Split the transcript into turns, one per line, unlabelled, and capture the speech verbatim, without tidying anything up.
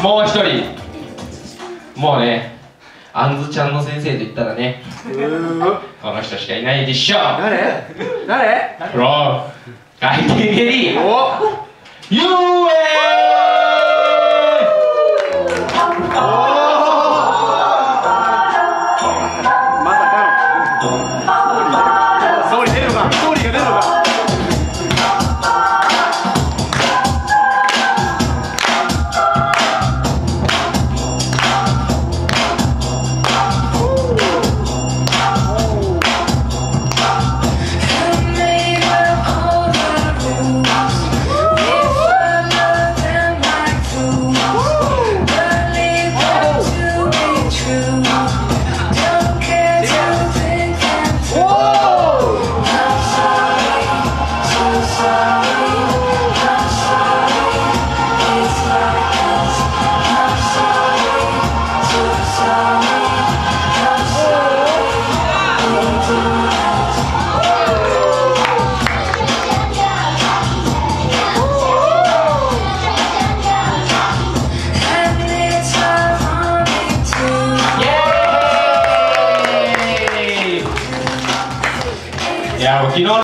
もう一人、もうね、あんずちゃんの先生と言ったらね、この人しかいないでしょ。
誰？誰？
プロ回転蹴り ユーエいや、もう昨日